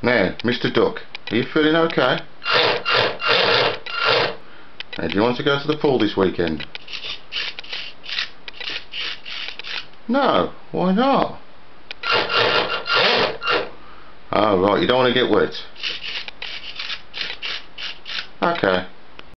Now, Mr. Duck, are you feeling okay? Now, do you want to go to the pool this weekend? No, why not? Oh right, you don't want to get wet. Okay.